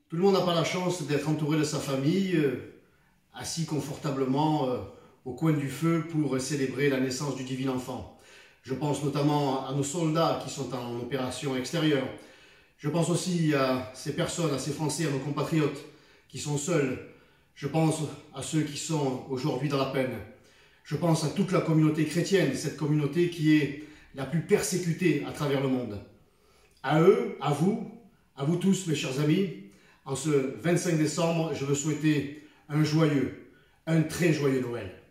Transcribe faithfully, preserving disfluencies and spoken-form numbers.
Tout le monde n'a pas la chance d'être entouré de sa famille, euh, assis confortablement euh, au coin du feu pour célébrer la naissance du divin enfant. Je pense notamment à nos soldats qui sont en opération extérieure. Je pense aussi à ces personnes, à ces Français, à nos compatriotes qui sont seuls. Je pense à ceux qui sont aujourd'hui dans la peine. Je pense à toute la communauté chrétienne, cette communauté qui est la plus persécutée à travers le monde. À eux, à vous, à vous tous mes chers amis, en ce vingt-cinq décembre, je veux souhaiter un joyeux, un très joyeux Noël.